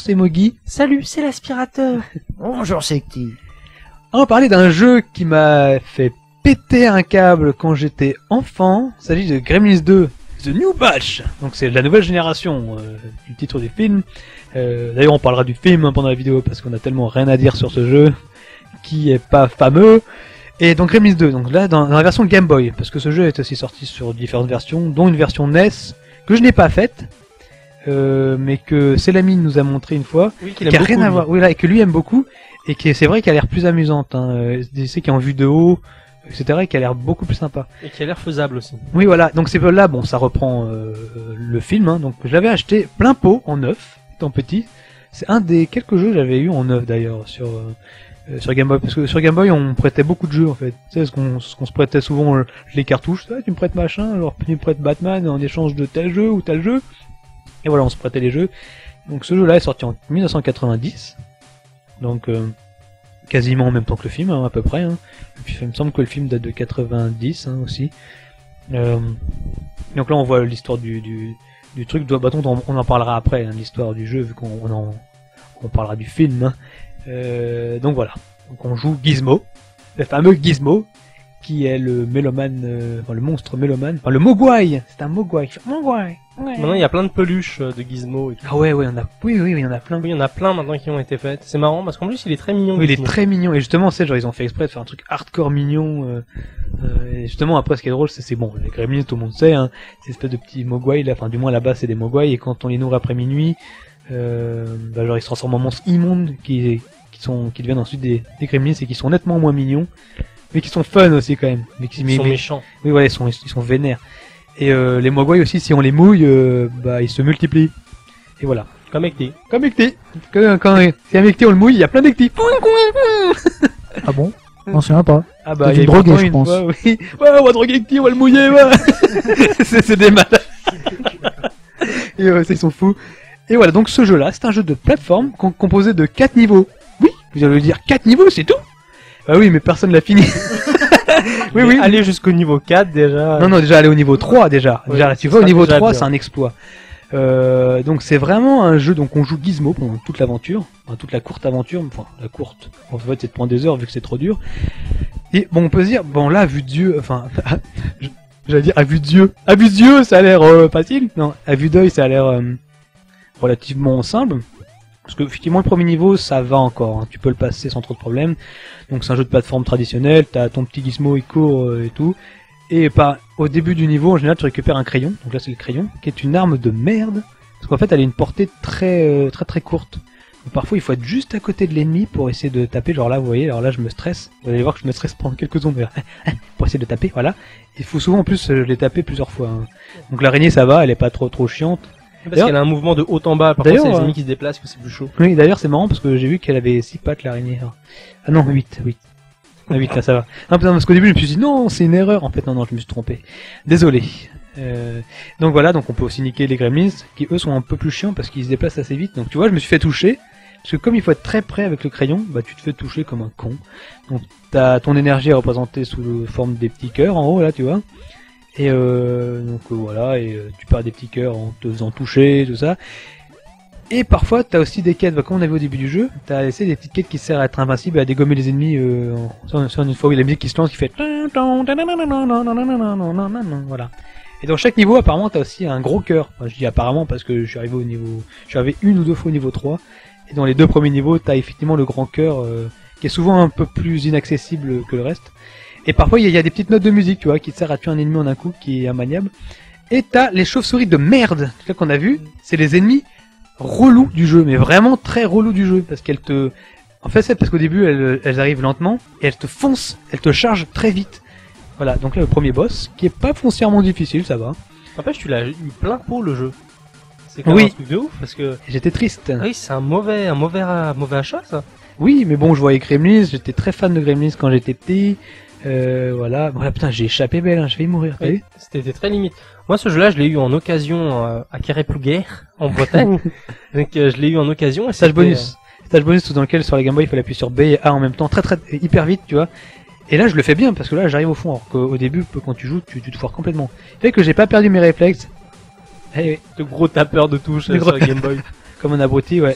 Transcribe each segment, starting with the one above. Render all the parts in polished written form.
c'est Mogi. Salut, c'est l'aspirateur. Bonjour, c'est qui? On va parler d'un jeu qui m'a fait péter un câble quand j'étais enfant. Il s'agit de Gremlins 2, The New Batch. Donc c'est la nouvelle génération, du titre du film. D'ailleurs on parlera du film pendant la vidéo parce qu'on a tellement rien à dire sur ce jeu qui est pas fameux. Et donc Gremlins 2, donc là dans la version Game Boy, parce que ce jeu est aussi sorti sur différentes versions, dont une version NES que je n'ai pas faite, mais que Célamine nous a montré une fois, Oui, qui a rien à voir, oui, là, et que lui aime beaucoup, et qui c'est vrai qu'elle a l'air plus amusante, hein, c'est qui est en vue de haut, etc., et qui a l'air beaucoup plus sympa. Et qui a l'air faisable aussi. Oui, voilà, donc c'est là, bon, ça reprend le film, hein, donc je l'avais acheté plein pot en neuf, étant petit. C'est un des quelques jeux que j'avais eu en neuf d'ailleurs sur Game Boy, parce que sur Game Boy on prêtait beaucoup de jeux en fait. Tu sais, ce qu'on se prêtait souvent les cartouches, ah, tu me prêtes machin, alors tu me prêtes Batman en échange de tel jeu ou tel jeu. Et voilà, on se prêtait les jeux. Donc ce jeu-là est sorti en 1990, donc quasiment en même temps que le film, hein, à peu près. Hein. Et puis, il me semble que le film date de 90 hein, aussi. Donc là on voit l'histoire du truc. On en parlera après, hein, l'histoire du jeu vu on parlera du film. Hein. Donc voilà, donc on joue Gizmo, le fameux Gizmo, qui est le mélomane, le monstre mélomane, le Mogwai, c'est un Mogwai. Mogwai. Ouais. Maintenant il y a plein de peluches de Gizmo et tout. Ah ouais, oui, il y en a plein. Oui, il y en a plein maintenant qui ont été faites. C'est marrant parce qu'en plus il est très mignon. Oui, il est Gizmo. très mignon, et justement, c'est genre ils ont fait exprès de faire un truc hardcore mignon. Et justement, après, ce qui est drôle, c'est bon, les Gremlins, tout le monde sait, hein, ces espèces de petits Mogwai, là, enfin du moins là-bas, c'est des Mogwai, et quand on les nourrit après minuit, genre ils se transforment en monstres immondes qui deviennent ensuite des Gremlins et qui sont nettement moins mignons, mais qui sont fun aussi quand même. Mais Ils sont méchants. Oui, voilà, ils sont vénères. Et les Mogwai aussi, si on les mouille, ils se multiplient. Et voilà. Comme Ekti. Comme Ekti. Si un Ekti on le mouille, il y a plein d'Ekti. Ah bon? Non, c'est pas. Ah T'as il dû y a droguer, pourtant je une pense. fois, oui. Ouais, on va droguer Ekti, on va le mouiller, ouais. c'est des malades. Et ils sont fous. Et voilà, donc ce jeu-là, c'est un jeu de plateforme composé de 4 niveaux. Oui, vous allez dire 4 niveaux, c'est tout? Bah oui, mais personne l'a fini. oui. Aller jusqu'au niveau 4 déjà. Non, déjà aller au niveau 3 déjà. Ouais, Déjà, tu ça vois, au sera niveau déjà 3, bien. c'est un exploit. Donc c'est vraiment un jeu, donc on joue Gizmo pendant toute l'aventure, enfin, toute la courte aventure, enfin la courte, en fait c'est de prendre des heures vu que c'est trop dur. Et bon, on peut se dire, bon là, à vue d'yeux, enfin, j'allais dire à vue d'yeux, ça a l'air facile, non, à vue d'œil ça a l'air relativement simple. Parce que effectivement le premier niveau ça va encore, hein, tu peux le passer sans trop de problèmes. Donc c'est un jeu de plateforme traditionnel, t'as ton petit Gizmo, il court et tout. Et au début du niveau, en général, tu récupères un crayon. Donc là, c'est le crayon, qui est une arme de merde. Parce qu'en fait, elle a une portée très courte. Donc parfois, il faut être juste à côté de l'ennemi pour essayer de taper. Genre là, vous voyez, alors là, je me stresse. Vous allez voir que je me stresse pendant quelques secondes. Pour essayer de taper, voilà. Il faut souvent, en plus, les taper plusieurs fois. Hein. Donc l'araignée, ça va, elle est pas trop chiante. Parce qu'elle a un mouvement de haut en bas. Par contre, c'est les ennemis qui se déplacent que c'est plus chaud. Oui, d'ailleurs, c'est marrant parce que j'ai vu qu'elle avait 6 pattes, l'araignée. Ah non, 8. Ah 8, là, ça va. Non, parce qu'au début, je me suis dit, non, c'est une erreur. En fait, non, je me suis trompé. Désolé. Donc voilà, donc on peut aussi niquer les Gremlins, qui eux sont un peu plus chiants parce qu'ils se déplacent assez vite. Donc tu vois, je me suis fait toucher. Parce que comme il faut être très près avec le crayon, tu te fais toucher comme un con. Donc t'as ton énergie représentée sous forme des petits cœurs en haut, là, tu vois. Et voilà, et tu perds des petits cœurs en te faisant toucher, tout ça. Et parfois, t'as aussi des quêtes, comme on avait au début du jeu, t'as laissé des petites quêtes qui servent à être invincible, à dégommer les ennemis, sur une fois où il y a la musique qui se lance, qui fait... Voilà. Et dans chaque niveau, apparemment, t'as aussi un gros cœur. Enfin, je dis apparemment parce que je suis arrivé une ou deux fois au niveau 3. Et dans les 2 premiers niveaux, t'as effectivement le grand cœur, qui est souvent un peu plus inaccessible que le reste. Et parfois, il y a des petites notes de musique, tu vois, qui te servent à tuer un ennemi en un coup, qui est immaniable. Et t'as les chauves-souris de merde, tout ça qu'on a vu, c'est les ennemis relous du jeu, mais vraiment très relous du jeu, parce qu'elles te... En fait, c'est parce qu'au début, elles arrivent lentement, et elles te foncent, elles te chargent très vite. Voilà, donc là, le premier boss, qui est pas foncièrement difficile, ça va. N'empêche, tu l'as eu plein pot, le jeu. C'est quand même un truc de ouf, parce que... J'étais triste. Oui, c'est un mauvais achat, ça. Oui, mais bon, je voyais Gremlins, j'étais très fan de Gremlins quand j'étais petit. Voilà. Bon, là, putain, j'ai échappé belle, hein, je vais y mourir, t'as vu ? C'était très limite. Moi, ce jeu-là, je l'ai eu en occasion à Quéré-Plouguer, en Bretagne. Donc, je l'ai eu en occasion. Et stage bonus dans lequel, sur la Game Boy, il fallait appuyer sur B et A en même temps, hyper vite, tu vois. Et là, je le fais bien, parce que là, j'arrive au fond, alors qu'au début, quand tu joues, tu te foires complètement. Fait que j'ai pas perdu mes réflexes. De gros tapeurs de touches sur la Game Boy. Comme un abruti, ouais.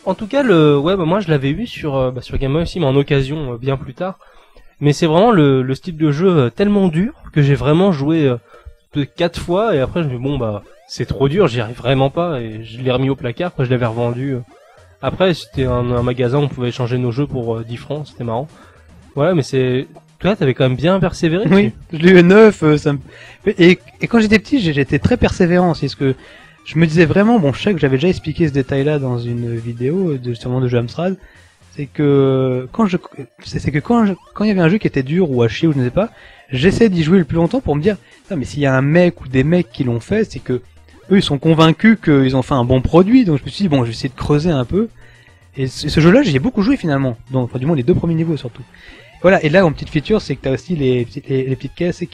En tout cas, moi je l'avais eu sur Game Boy aussi, mais en occasion bien plus tard. Mais c'est vraiment le style de jeu tellement dur que j'ai vraiment joué 4 fois et après je me dis bon bah c'est trop dur, j'y arrive vraiment pas et je l'ai remis au placard, je l'avais revendu. Après c'était un magasin où on pouvait échanger nos jeux pour 10 francs, c'était marrant. Ouais, mais toi t'avais quand même bien persévéré. Oui, je l'ai eu 9, ça me... et quand j'étais petit, j'étais très persévérant aussi, parce que je me disais vraiment, bon, je sais que j'avais déjà expliqué ce détail-là dans une vidéo justement de jeu Amstrad, c'est que quand il y avait un jeu qui était dur ou à chier ou je ne sais pas, j'essaie d'y jouer le plus longtemps pour me dire, ah, mais s'il y a un mec ou des mecs qui l'ont fait, c'est que eux ils sont convaincus qu'ils ont fait un bon produit, donc je me suis dit bon, je vais essayer de creuser un peu. Et ce jeu-là, j'y ai beaucoup joué finalement, donc enfin du moins les 2 premiers niveaux surtout. Voilà, et là en petite feature, c'est que t'as aussi les petites caisses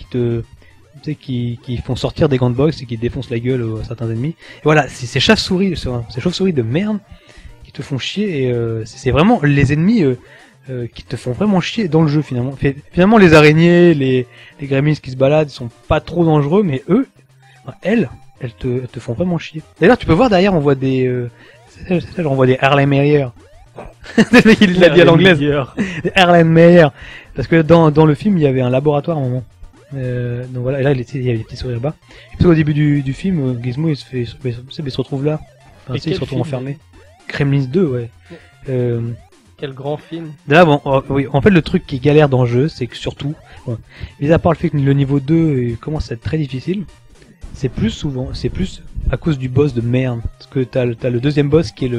qui font sortir des grandes box et qui défoncent la gueule à certains ennemis. Et voilà, c'est ces chauves-souris de merde qui te font chier et c'est vraiment les ennemis qui te font vraiment chier dans le jeu finalement. Finalement les araignées, les gremlins qui se baladent, ils sont pas trop dangereux, mais eux, elles te font vraiment chier. D'ailleurs, tu peux voir derrière, on voit des on voit des Harlem Meyer. Le mec il l'a dit à l'anglaise. Des Harlem Meyer. Parce que dans le film, il y avait un laboratoire à un moment. Donc voilà, et là il y a des petits sourires bas. Et puis au début du film, Gizmo il se retrouve là. Enfin, il se retrouve enfermé. Gremlins 2, ouais. Quel grand film. Là, bon, oui, en fait le truc qui est galère dans le jeu, c'est que surtout, mis à part le fait que le niveau 2 commence à être très difficile, c'est plus à cause du boss de merde. Parce que t'as le deuxième boss qui est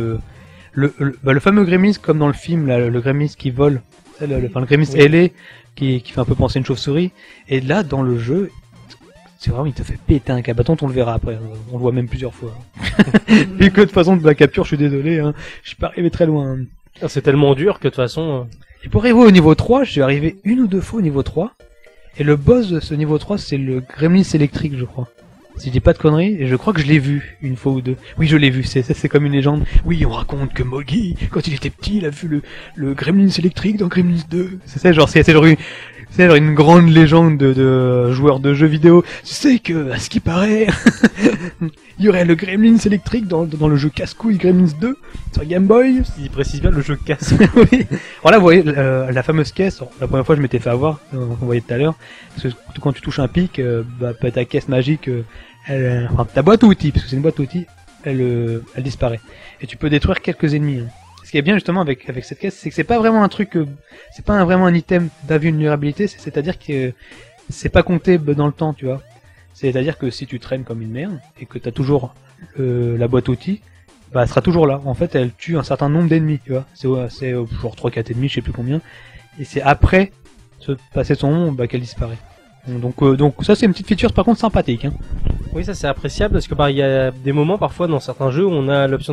le fameux Gremlins comme dans le film, là, le Gremlins qui vole. Le Gremlins ailé qui fait un peu penser à une chauve-souris. Et là, dans le jeu, c'est vraiment, il te fait péter un câble. Bâton, on le verra après. On le voit même plusieurs fois. Et que de toute façon, de la capture, je suis désolé, hein. Je suis pas arrivé très loin. C'est tellement dur que de toute façon... Et pour arriver au niveau 3, je suis arrivé 1 ou 2 fois au niveau 3. Et le boss de ce niveau 3, c'est le Gremlins électrique, je crois. Si je dis pas de conneries, et je crois que je l'ai vu 1 fois ou 2. Oui, je l'ai vu, c'est comme une légende. Oui, on raconte que Moggy, quand il était petit, il a vu le Gremlins électrique dans Gremlins 2. C'est genre une grande légende de joueurs de jeux vidéo. Tu sais que, à ce qui paraît, il y aurait le Gremlins électrique dans le jeu casse-couille Gremlins 2 sur Game Boy. Il précise bien le jeu casse. Oui. Alors là, vous voyez, la fameuse caisse, la première fois je m'étais fait avoir, on voyait tout à l'heure, parce que quand tu touches un pic, ta caisse magique, ta boîte à outils, parce que c'est une boîte à outils, elle disparaît. Et tu peux détruire quelques ennemis. Hein. Ce qui est bien justement avec cette caisse, c'est que c'est pas vraiment un truc, c'est pas vraiment un item d'invulnérabilité, c'est-à-dire que c'est pas compté dans le temps, tu vois. C'est-à-dire que si tu traînes comme une merde et que t'as toujours la boîte à outils, bah elle sera toujours là. En fait, elle tue un certain nombre d'ennemis, tu vois. C'est genre 3-4 ennemis, je sais plus combien. Et c'est après passer son nom qu'elle disparaît. Donc ça c'est une petite feature par contre sympathique. Hein. Oui, ça c'est appréciable parce que il y a des moments parfois dans certains jeux où on a l'option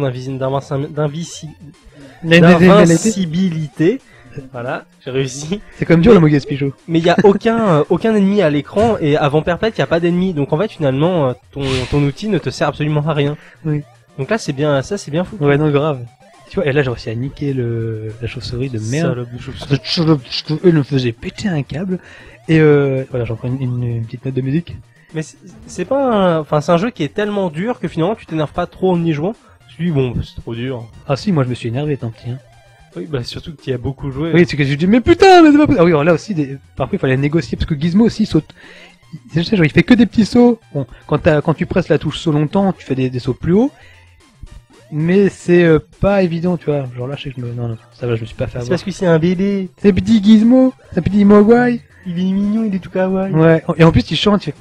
d'invincibilité. Voilà, j'ai réussi. C'est comme dur le mot gaspillage. Mais il y a aucun ennemi à l'écran et avant perpète il y a pas d'ennemi. Donc en fait finalement ton outil ne te sert absolument à rien. Oui. Donc là c'est bien fou. Ouais, non, grave. Tu vois, et là j'ai réussi à niquer la chauve-souris de merde. Elle me faisait péter un câble. Et voilà, j'en prends une petite note de musique. Mais c'est pas c'est un jeu qui est tellement dur que finalement tu t'énerves pas trop en y jouant. Tu dis bon, c'est trop dur. Ah si, moi je me suis énervé tant petit. Hein. Oui, surtout que tu y as beaucoup joué. Oui, c'est que je dis mais putain, mais c'est pas possible. Ah oui, alors là aussi parfois il fallait négocier parce que Gizmo aussi saute. Je sais, genre, il fait que des petits sauts. Bon, quand tu presses la touche saut longtemps, tu fais des sauts plus hauts. Mais c'est pas évident, tu vois. Genre là, je sais que non, ça va, je me suis pas fait avoir. C'est parce que c'est un bébé. C'est petit Gizmo, c'est petit Mogwai. Il est mignon, il est tout kawaii. Ouais, et en plus il chante, il fait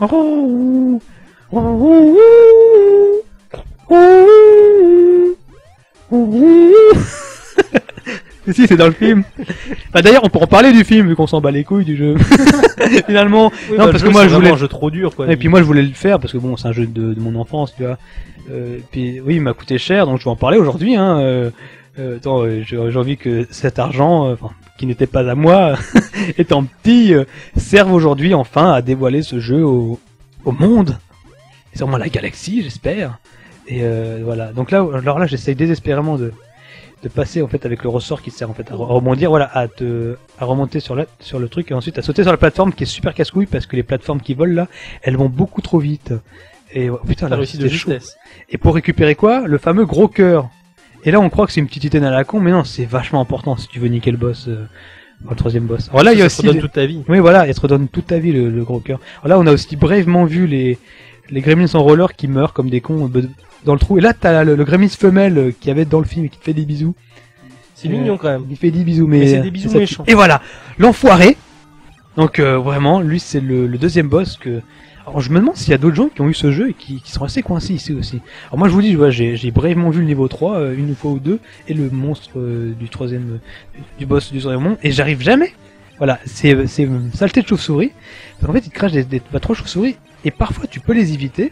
si, c'est dans le film. Bah d'ailleurs, on peut en parler du film vu qu'on s'en bat les couilles du jeu. Finalement, oui, non parce que moi je voulais un jeu trop dur quoi. Et puis moi je voulais le faire parce que bon, c'est un jeu de mon enfance, tu vois. Puis oui, il m'a coûté cher, donc je vais en parler aujourd'hui hein. J'ai envie que cet argent qui n'était pas à moi, étant petit, serve aujourd'hui enfin à dévoiler ce jeu au monde, et sûrement la galaxie, j'espère. Et voilà. Donc là, alors là, j'essaye désespérément de passer en fait avec le ressort qui sert en fait à rebondir, voilà, à remonter sur le truc et ensuite à sauter sur la plateforme qui est super casse-couille parce que les plateformes qui volent là, elles vont beaucoup trop vite. Et putain, là, réussi de justesse. Et pour récupérer quoi? Le fameux gros cœur. Et là, on croit que c'est une petite item à la con, mais non, c'est vachement important si tu veux niquer le boss, le troisième boss. Alors là, il y a Ça aussi... te redonne toute ta vie. Oui, voilà, il te redonne toute ta vie, le gros cœur. Alors là, on a aussi brièvement vu les gremlins en roller qui meurent comme des cons dans le trou. Et là, t'as le gremlins femelle qui avait dans le film et qui te fait des bisous. C'est mignon quand même. Il fait des bisous, mais c'est des bisous ça- méchants. Et voilà, l'enfoiré. Donc vraiment, lui, c'est le deuxième boss que... Alors je me demande s'il y a d'autres gens qui ont eu ce jeu et qui sont assez coincés ici aussi. Alors moi je vous dis, j'ai brièvement vu le niveau 3, une fois ou deux, et le monstre du troisième, du boss du troisième monde, et j'arrive jamais. Voilà, c'est une saleté de chauve-souris. Parce qu'en fait, il te crache des trois chauves-souris, et parfois tu peux les éviter.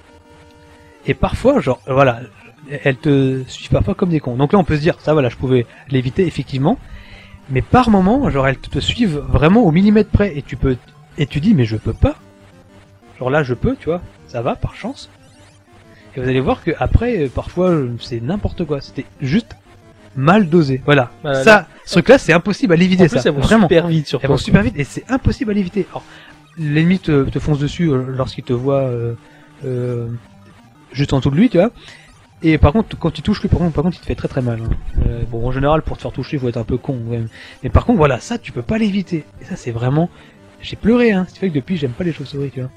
Et parfois, genre, voilà, elles te suivent parfois comme des cons. Donc là on peut se dire, ça voilà, je pouvais l'éviter effectivement. Mais par moment, genre elles te suivent vraiment au millimètre près, et tu dis, mais je peux pas. Genre là, je peux, tu vois, ça va, par chance. Et vous allez voir que après, parfois, c'est n'importe quoi. C'était juste mal dosé. Voilà. Voilà, Ça, ce truc-là, c'est impossible à l'éviter, En plus, ça. elles vont Vraiment. super vite sur Elles vont super vite, et c'est impossible à l'éviter. Alors, l'ennemi te fonce dessus lorsqu'il te voit juste en dessous de lui, tu vois. Et par contre, quand tu touches lui, par contre, il te fait très très mal. Hein. Bon, en général, pour te faire toucher, il faut être un peu con. Ouais. Mais par contre, voilà, ça, tu peux pas l'éviter. Et ça, c'est vraiment... J'ai pleuré, hein. Ce qui fait que depuis, j'aime pas les chauves-souris, tu vois.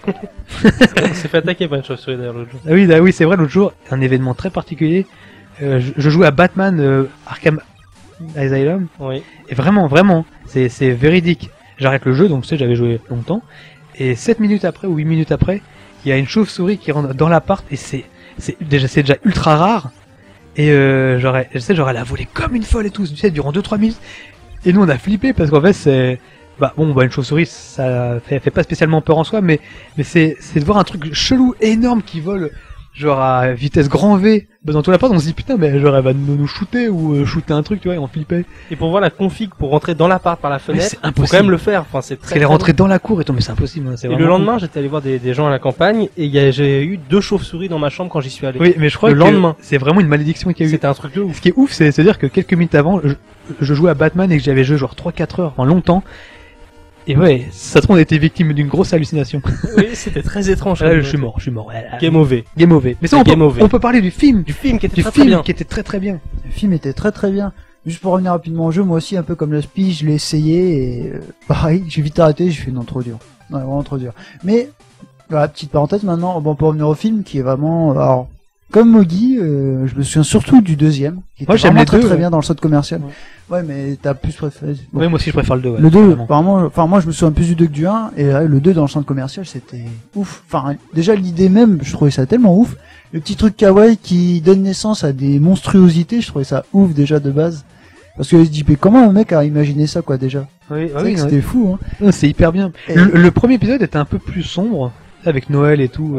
On s'est fait attaquer par une chauve-souris d'ailleurs l'autre jour. Ah oui, c'est vrai, l'autre jour, un événement très particulier. Je jouais à Batman Arkham Asylum, Oui. et vraiment, c'est véridique. J'arrête le jeu, donc tu sais, j'avais joué longtemps, et 7 minutes après, ou 8 minutes après, il y a une chauve-souris qui rentre dans l'appart, et c'est déjà ultra rare, et je sais, elle a volé comme une folle et tout, tu sais, durant 2-3 minutes, et nous on a flippé, parce qu'en fait, c'est... une chauve-souris, ça fait pas spécialement peur en soi, mais c'est de voir un truc chelou, énorme, qui vole, genre à vitesse grand V, dans toute la porte, on se dit putain, mais genre elle va nous shooter, ou shooter un truc, tu vois, et on flippait. Et pour voir la config pour rentrer dans l'appart par la fenêtre, c'est faut impossible. quand même le faire. Enfin, c'est Parce très. qu'elle est très rentrée dans la cour et tout, mais c'est impossible, hein, c'est Et vraiment le lendemain, j'étais allé voir des gens à la campagne et j'ai eu 2 chauves-souris dans ma chambre quand j'y suis allé. Oui, mais je crois Le que lendemain. c'est vraiment une malédiction qu'il y a eu. C'était un truc de ouf. Ce qui est ouf, c'est de dire que quelques minutes avant, je jouais à Batman et que j'avais joué genre 3-4 heures, en longtemps. Et ouais, ça se trouve, on était victime d'une grosse hallucination. Oui, c'était très étrange. Là, je suis mort. Game over. Game over. Mais ça, on Game over. peut parler du film. Du film qui était Du très, très film bien. qui était très très bien. Le film était très très bien. Juste pour revenir rapidement au jeu, moi aussi un peu comme le Spi, je l'ai essayé et pareil, j'ai vite arrêté, j'ai fait non trop dur. Ouais, vraiment trop dur. Mais voilà, petite parenthèse maintenant, bon pour revenir au film qui est vraiment alors comme Mogi, je me souviens surtout du deuxième qui était Moi, j'aime vraiment les très deux, très ouais. bien dans le saut commercial. Ouais. Ouais, mais t'as plus préféré. Bon. Oui, moi aussi, je préfère le 2. Ouais, Le 2, vraiment. apparemment, enfin moi je me souviens plus du 2 que du 1 et le 2 dans le centre commercial c'était ouf. Enfin déjà l'idée même, je trouvais ça tellement ouf. Le petit truc kawaii qui donne naissance à des monstruosités, je trouvais ça ouf déjà de base. Parce que je dis mais comment un mec a imaginé ça quoi déjà? Oui, C'est vrai que c'était fou hein. Non, c'est hyper bien. Et- Le premier épisode était un peu plus sombre, avec Noël et tout,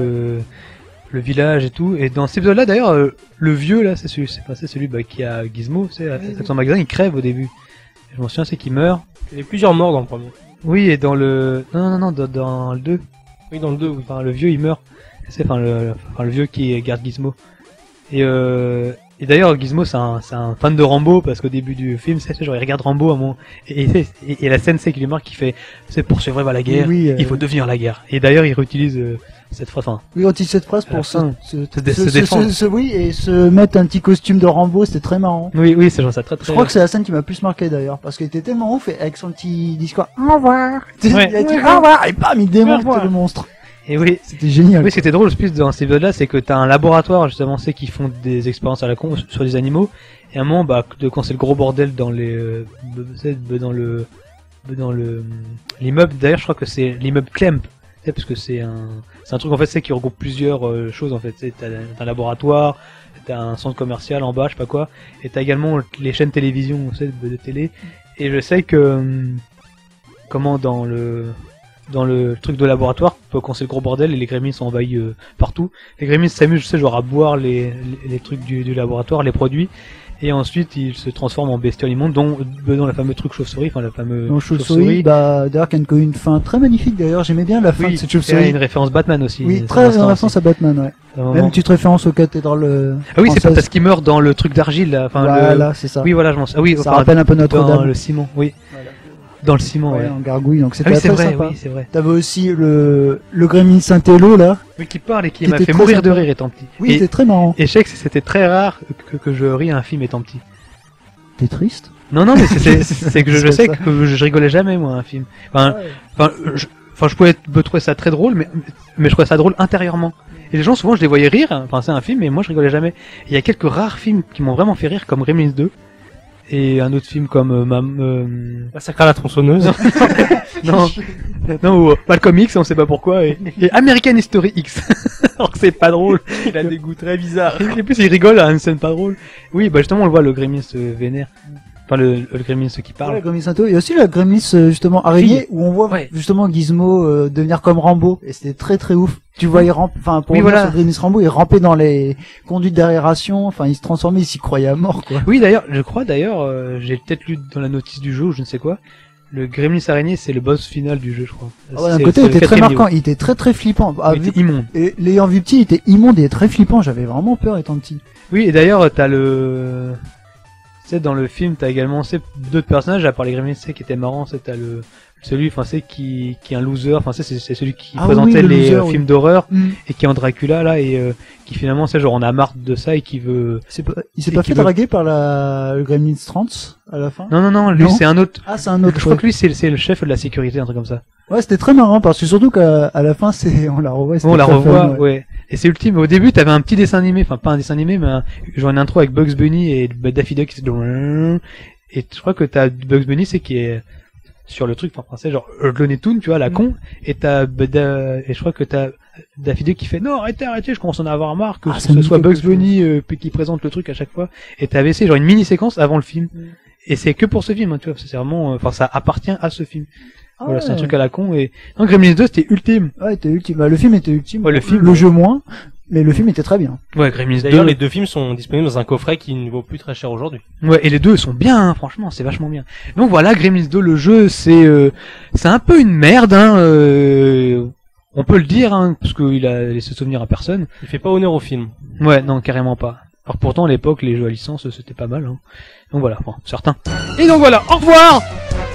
le village et tout. Et dans cet épisode-là, d'ailleurs, le vieux là, c'est celui qui a Gizmo, c'est à son magasin, il crève au début. Et je m'en souviens, c'est qu'il meurt. Il y avait plusieurs morts dans le premier. Oui, et dans le non, dans le 2, Oui, dans le 2, oui. enfin le vieux il meurt. C'est le vieux qui garde Gizmo. Et d'ailleurs, Gizmo, c'est un fan de Rambo, parce qu'au début du film, c'est genre, il regarde Rambo à mon, et la scène, c'est qu'il lui marque, il fait, c'est pour survivre à la guerre, Oui, il faut devenir la guerre. Et d'ailleurs, il réutilise cette phrase, enfin, Oui, on utilise cette phrase À la pour fin, se défendre. oui, et se mettre un petit costume de Rambo, c'était très marrant. oui, c'est genre ça très très. Je crois que c'est la scène qui m'a plus marqué d'ailleurs, parce qu'il était tellement ouf, et avec son petit discours, au revoir, Ouais. il a dit au revoir, et bam, il Au démonte revoir. le monstre. Et oui. C'était génial. Oui, ce qui était drôle, le plus dans cet épisode-là, c'est que t'as un laboratoire, justement, c'est qui font des expériences à la con sur des animaux, et à un moment, quand c'est le gros bordel dans l'immeuble, d'ailleurs, je crois que c'est l'immeuble Clemp, parce que c'est un truc, en fait, c'est qui regroupe plusieurs choses, en fait, t'as un laboratoire, t'as un centre commercial en bas, je sais pas quoi, et t'as également les chaînes télévision, de télé, et je sais que, dans le truc de laboratoire, quand c'est le gros bordel et les gremlins sont envahis partout. Les gremlins s'amusent, je sais, genre à boire les trucs du laboratoire, les produits, et ensuite ils se transforment en bestioles immondes, dont le fameux truc chauve-souris, enfin le fameux Donc chauve-souris, d'ailleurs, qui a une fin très magnifique d'ailleurs, j'aimais bien la fin Oui, de cette c'est chauve-souris. une référence Batman aussi. Oui, c'est très un instant référence aussi. à Batman, ouais. Un moment. Même petite référence aux cathédrales Ah oui, c'est pas françaises. parce qu'il meurt dans le truc d'argile, là. Enfin, Voilà, c'est ça. Oui, voilà, je m'en souviens. Oui, Ça enfin, rappelle un peu dans Notre-Dame. le ciment, oui. Voilà. Dans le ciment, ouais. en gargouille, donc Ah c'était oui, c'est très vrai, sympa. oui, c'est vrai. T'avais aussi le Gremlin Saint-Élo, là. Oui, qui parle et qui Qui m'a était fait très mourir de sympa. rire étant petit. Oui, et, c'était très marrant. et je sais que c'était très rare que je ris à un film étant petit. T'es triste? Non, non, mais c'est que je C'est sais ça. que je rigolais jamais, moi, à un film. Enfin, je pouvais trouver ça très drôle, mais je trouvais ça drôle intérieurement. Et les gens, souvent, je les voyais rire, hein, c'est un film, mais moi, je rigolais jamais. Et il y a quelques rares films qui m'ont vraiment fait rire, comme Gremlins 2. Et un autre film comme Massacre à la tronçonneuse. non, non, ou Malcolm X, on sait pas pourquoi, et American History X. Alors que c'est pas drôle. Il a des goûts très bizarres. Et plus, il rigole à une scène pas drôle. Oui, bah justement, on le voit, le Gremlins vénère. Enfin, le Gremlins qui Ouais, parle. le Gremlin Saint-Élo. Il y a aussi le Gremlin, justement, araignée, où on voit Ouais. justement Gizmo devenir comme Rambo. Et c'était très très ouf. Tu voyais enfin, pour Oui, revenir voilà. sur Gremlin Rambo, il rampait dans les conduites d'aération, enfin, il se transformait, il s'y croyait à mort, quoi. Oui, d'ailleurs, je crois, j'ai peut-être lu dans la notice du jeu, ou je ne sais quoi, le Gremlins araignée, c'est le boss final du jeu, je crois. Ah ouais, d'un C'est- côté, c'est il le était très 4e marquant, niveau. il était très très flippant. Ah, Il vu- était immonde. Et l'ayant vu petit, il était immonde et très flippant, j'avais vraiment peur étant petit. Oui, et d'ailleurs, t'as le... Tu sais, dans le film, t'as également, d'autres personnages, à part les Gremlins, qui étaient marrants, t'as celui, enfin, qui est un loser, enfin, c'est celui qui Ah présentait oui, le les loser, films d'horreur, Mm. et qui est en Dracula, là, et qui finalement, c'est genre, on a marre de ça, et qui veut... Il s'est Et pas qui fait veut- draguer par le Gremlins 30 à la fin? Non, non, non, lui, Non. c'est un autre... Ah, c'est un autre. Je crois que lui, c'est le chef de la sécurité, un truc comme ça. Ouais, c'était très marrant parce que surtout qu'à la fin, on la revoit. On la c'était très revoit, fun, ouais. Et c'est ultime. Au début, t'avais un petit dessin animé, enfin pas un dessin animé, mais genre une intro avec Bugs Bunny et Daffy Duck. Et je crois que t'as Bugs Bunny, c'est qui est sur le truc, enfin français, genre Looney Tunes, tu vois, la con. Et et je crois que t'as Daffy Duck qui fait non, arrêtez, je commence à en avoir marre que Ah, ça ce me dit soit quelque Bugs Bunny qui présente le truc à chaque fois. Et t'avais essayé genre une mini séquence avant le film. Et c'est que pour ce film, hein, tu vois, c'est vraiment, enfin ça appartient à ce film. Ah Voilà, ouais. c'est un truc à la con. Et non, Gremlins 2, c'était ultime. Ouais, c'était ultime. Bah, le film était ultime. Ouais, le film, le ouais. jeu moins. Mais le film était très bien. Ouais, Gremlins 2. D'ailleurs, les deux films sont disponibles dans un coffret qui ne vaut plus très cher aujourd'hui. Ouais, et les deux sont bien, hein, franchement, c'est vachement bien. Donc voilà, Gremlins 2, le jeu, c'est un peu une merde, hein, on peut le dire, hein, parce qu'il a laissé souvenir à personne. Il fait pas honneur au film. Ouais, non, carrément pas. Alors pourtant, à l'époque, les jeux à licence, c'était pas mal, hein. Donc voilà, bon, certains. Et donc voilà, au revoir!